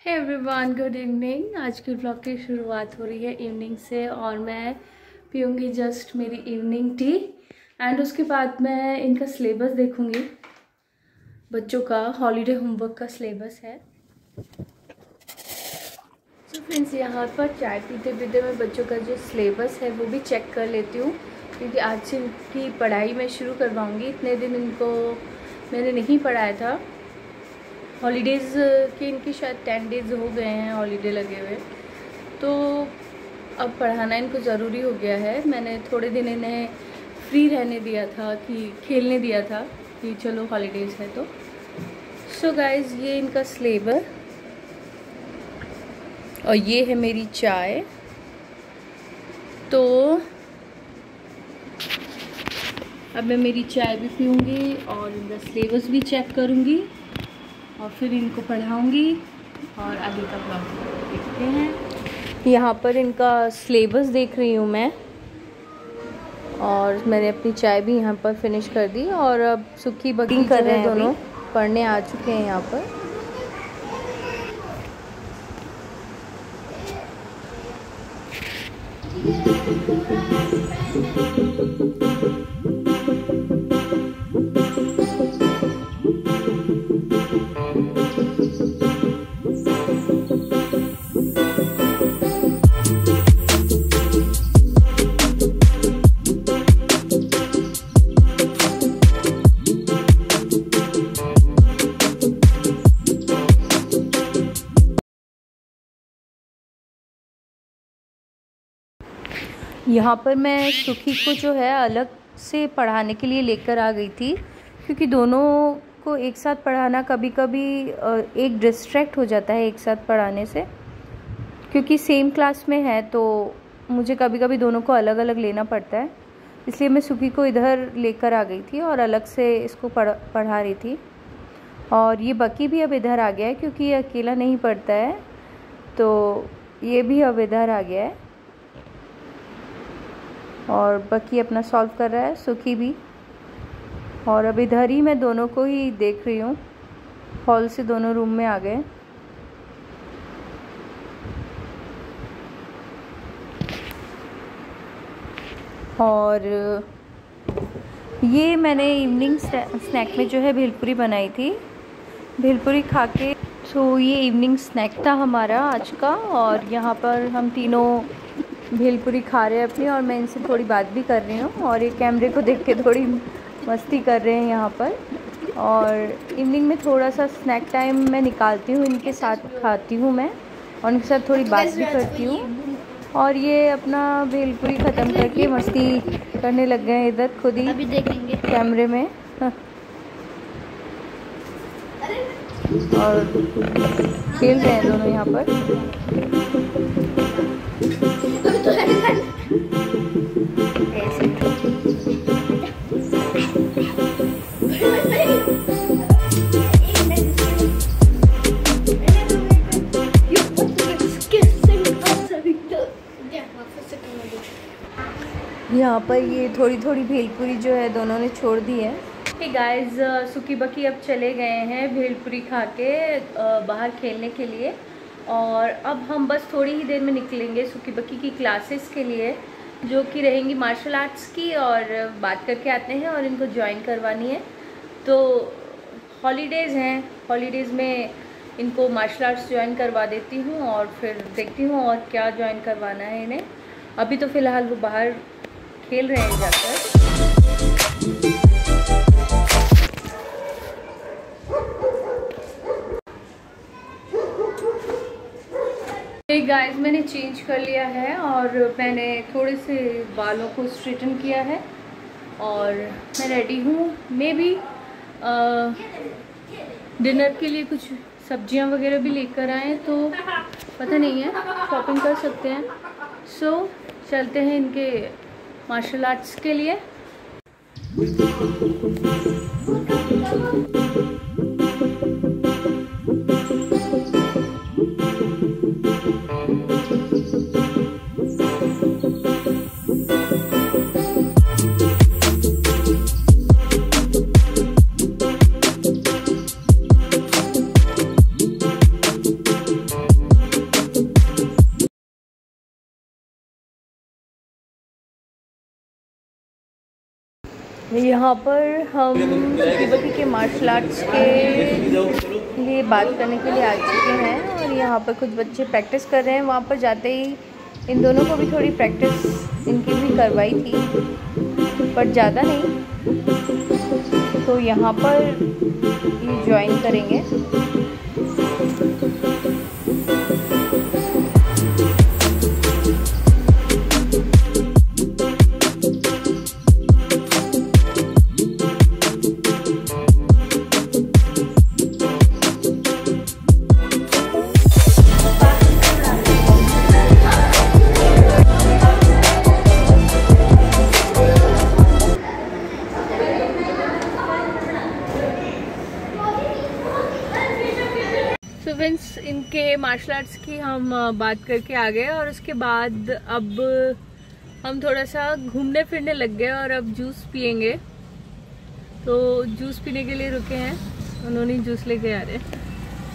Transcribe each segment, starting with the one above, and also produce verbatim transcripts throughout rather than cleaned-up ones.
Hey everyone, good evening. आज की vlog की शुरुआत हो रही है इवनिंग से और मैं पीऊँगी जस्ट मेरी इवनिंग टी एंड उसके बाद मैं इनका सिलेबस देखूँगी। बच्चों का हॉलीडे होमवर्क का सिलेबस है। तो फ्रेंड्स, यहाँ पर चाय पीते पीते मैं बच्चों का जो सिलेबस है वो भी चेक कर लेती हूँ, क्योंकि आज से इनकी पढ़ाई मैं शुरू करवाऊँगी। इतने दिन इनको मैंने नहीं पढ़ाया था। हॉलीडेज़ के इनकी शायद टेन डेज़ हो गए हैं हॉलीडे लगे हुए, तो अब पढ़ाना इनको ज़रूरी हो गया है। मैंने थोड़े दिन इन्हें फ्री रहने दिया था, कि खेलने दिया था कि चलो हॉलीडेज़ है तो। सो गाइज़, ये इनका सिलेबस और ये है मेरी चाय। तो अब मैं मेरी चाय भी पीऊँगी और इनका सिलेबस भी चेक करूँगी और फिर इनको पढ़ाऊँगी और आगे का ब्लॉग देखते हैं। यहाँ पर इनका सिलेबस देख रही हूँ मैं, और मैंने अपनी चाय भी यहाँ पर फिनिश कर दी और अब सुखी बगी कर रहे हैं, दोनों पढ़ने आ चुके हैं यहाँ पर। यहाँ पर मैं सुखी को जो है अलग से पढ़ाने के लिए लेकर आ गई थी, क्योंकि दोनों को एक साथ पढ़ाना कभी कभी एक डिस्ट्रैक्ट हो जाता है एक साथ पढ़ाने से, क्योंकि सेम क्लास में है तो मुझे कभी कभी दोनों को अलग अलग लेना पड़ता है। इसलिए मैं सुखी को इधर लेकर आ गई थी और अलग से इसको पढ़ पढ़ा रही थी। और ये बकी भी अब इधर आ गया है, क्योंकि ये अकेला नहीं पढ़ता है, तो ये भी अब इधर आ गया है और बकी अपना सॉल्व कर रहा है, सुखी भी। और अब इधर ही मैं दोनों को ही देख रही हूँ। हॉल से दोनों रूम में आ गए। और ये मैंने इवनिंग स्नैक में जो है भेलपुरी बनाई थी। भेलपुरी खा के तो ये इवनिंग स्नैक था हमारा आज का। और यहाँ पर हम तीनों भेलपुरी खा रहे हैं अपनी, और मैं इनसे थोड़ी बात भी कर रही हूँ और ये कैमरे को देख के थोड़ी मस्ती कर रहे हैं यहाँ पर। और इवनिंग में थोड़ा सा स्नैक टाइम मैं निकालती हूँ, इनके साथ खाती हूँ मैं और इनके साथ थोड़ी बात भी करती हूँ। और ये अपना भेलपुरी ख़त्म करके मस्ती करने लग गए हैं इधर खुद ही, अभी देखेंगे कैमरे में। और खेल रहे हैं दोनों यहाँ पर। यहाँ पर ये थोड़ी थोड़ी भेलपुरी जो है दोनों ने छोड़ दी है। हे गाइस, सुखी बकी अब चले गए हैं भेलपुरी खा के बाहर खेलने के लिए, और अब हम बस थोड़ी ही देर में निकलेंगे सुखी बकी की क्लासेस के लिए, जो कि रहेंगी मार्शल आर्ट्स की। और बात करके आते हैं और इनको ज्वाइन करवानी है। तो हॉलीडेज़ हैं, हॉलीडेज़ में इनको मार्शल आर्ट्स ज्वाइन करवा देती हूँ और फिर देखती हूँ और क्या ज्वाइन करवाना है इन्हें। अभी तो फ़िलहाल वो बाहर खेल रहे हैं जाकर। एक गाइस, मैंने चेंज कर लिया है और मैंने थोड़े से बालों को स्ट्रेटन किया है और मैं रेडी हूँ। मे बी डिनर के लिए कुछ सब्जियां वगैरह भी लेकर आए, तो पता नहीं है, शॉपिंग कर सकते हैं। सो so, चलते हैं इनके मार्शल आर्ट्स के लिए। यहाँ पर हम सुकी बकी के मार्शल आर्ट्स के लिए बात करने के लिए आ चुके हैं और यहाँ पर कुछ बच्चे प्रैक्टिस कर रहे हैं। वहाँ पर जाते ही इन दोनों को भी थोड़ी प्रैक्टिस इनकी भी करवाई थी, पर ज़्यादा नहीं। तो यहाँ पर ये ज्वाइन करेंगे। तो फ्रेंड्स, इनके मार्शल आर्ट्स की हम बात करके आ गए और उसके बाद अब हम थोड़ा सा घूमने फिरने लग गए और अब जूस पियेंगे। तो जूस पीने के लिए रुके हैं, उन्होंने जूस लेके आ रहे हैं।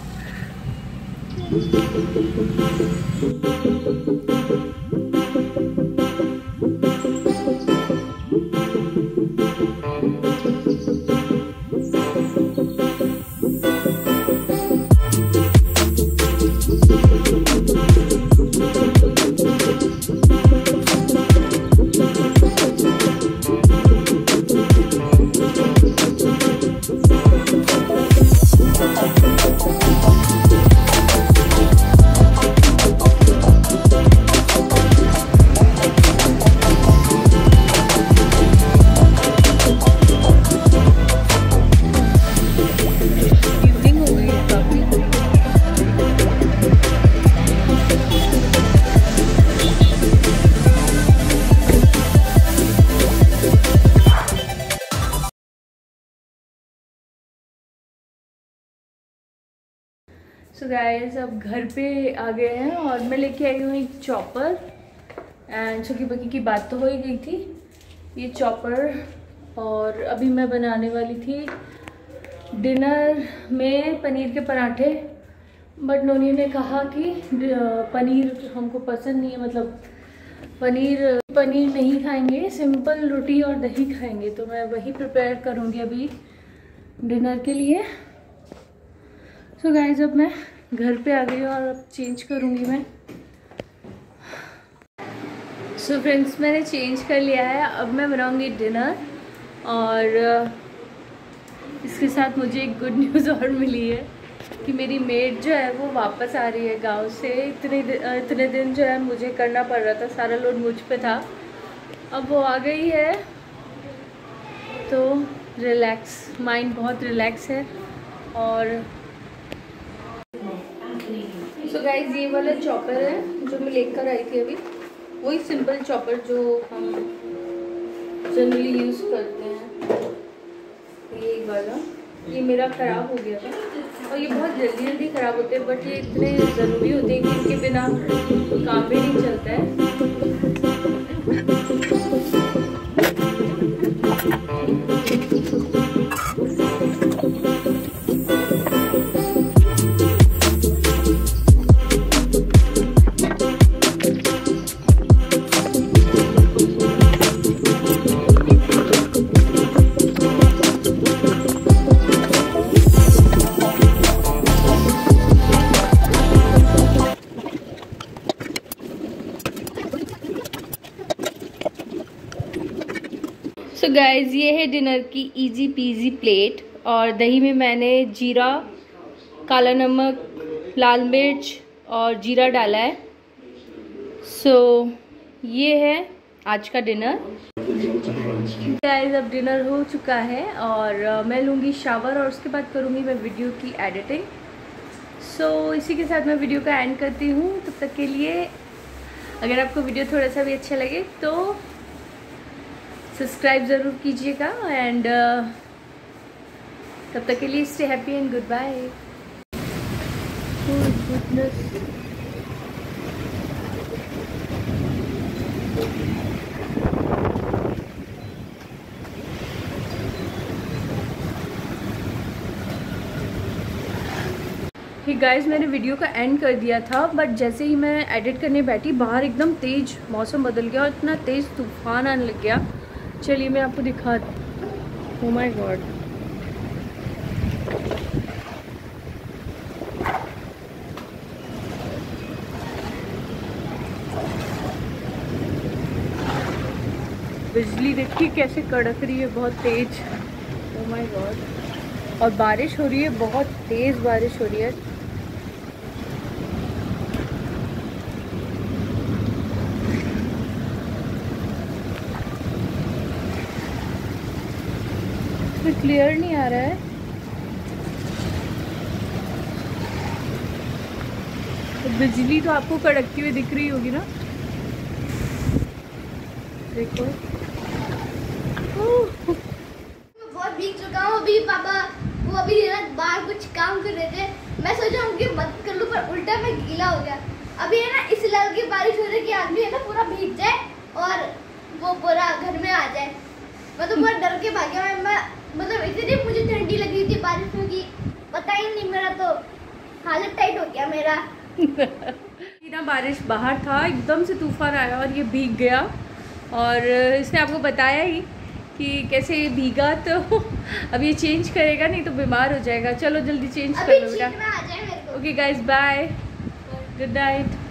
सो so गाइस, अब घर पे आ गए हैं और मैं लेके आई हूँ एक चॉपर। एंड सुकी बकी की बात तो हो ही गई थी, ये चॉपर। और अभी मैं बनाने वाली थी डिनर में पनीर के पराठे, बट नोनी ने कहा कि पनीर हमको पसंद नहीं है, मतलब पनीर पनीर नहीं खाएंगे, सिंपल रोटी और दही खाएंगे। तो मैं वही प्रिपेयर करूँगी अभी डिनर के लिए। सो so गाइस, अब मैं घर पे आ गई और अब चेंज करूँगी मैं। सो so फ्रेंड्स, मैंने चेंज कर लिया है, अब मैं बनाऊँगी डिनर। और इसके साथ मुझे एक गुड न्यूज़ और मिली है कि मेरी मेड जो है वो वापस आ रही है गांव से। इतने इतने दिन जो है मुझे करना पड़ रहा था, सारा लोड मुझ पे था, अब वो आ गई है तो रिलैक्स, माइंड बहुत रिलैक्स है। और सो गाइस, ये वाला चॉपर है जो मैं लेकर आई थी अभी, वही सिंपल चॉपर जो हम जनरली यूज़ करते हैं, ये वाला। ये मेरा ख़राब हो गया था और ये बहुत जल्दी जल्दी ख़राब होते हैं, बट ये इतने ज़रूरी होते हैं कि इनके बिना काम भी नहीं चलता है। सो गाइज़, ये है डिनर की इजी पीजी प्लेट। और दही में मैंने जीरा, काला नमक, लाल मिर्च और जीरा डाला है। सो so, ये है आज का डिनर। गाइज़, अब डिनर हो चुका है और मैं लूँगी शावर और उसके बाद करूँगी मैं वीडियो की एडिटिंग। सो so, इसी के साथ मैं वीडियो का एंड करती हूँ। तब तक के लिए अगर आपको वीडियो थोड़ा सा भी अच्छा लगे तो सब्सक्राइब ज़रूर कीजिएगा। एंड uh, तब तक के लिए stay happy and good bye. Hi guys, मैंने वीडियो का एंड कर दिया था, बट जैसे ही मैं एडिट करने बैठी बाहर एकदम तेज़ मौसम बदल गया और इतना तेज़ तूफान आने लग गया। चलिए मैं आपको दिखा Oh my God. बिजली देखिए कैसे कड़क रही है, बहुत तेज। Oh my God. और बारिश हो रही है, बहुत तेज बारिश हो रही है। क्लियर नहीं आ रहा है। तो बिजली तो आपको कड़कती हुई दिख रही होगी ना, देखो। मैं बहुत भीग चुका हूँ। अभी पापा वो अभी बाहर कुछ काम कर रहे थे, मैं सोचा उनकी मदद कर लूँ, पर उल्टा मैं गीला हो गया। अभी है ना इस लेवल की बारिश हो रही है कि आदमी है ना पूरा भीग जाए और वो पूरा घर में आ जाए। मैं तो बहुत डर के भाग गया। मैं मतलब इतनी मुझे ठंडी लग रही थी बारिश में कि पता ही नहीं, मेरा तो हालत टाइट हो गया मेरा। ना बारिश बाहर था, एकदम से तूफान आया और ये भीग गया। और इसने आपको बताया ही कि कैसे ये भीगा, तो अब ये चेंज करेगा, नहीं तो बीमार हो जाएगा। चलो जल्दी चेंज कर लो बेटा। आ जाए मेरे को। Okay guys, bye, good night.